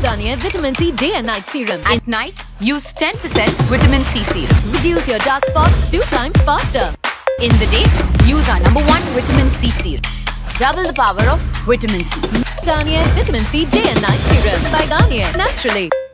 Garnier Vitamin C Day and Night Serum. At night, use 10% Vitamin C serum. Reduce your dark spots 2 times faster. In the day, use our #1 Vitamin C serum. Double the power of Vitamin C. Garnier Vitamin C Day and Night Serum by Garnier, naturally.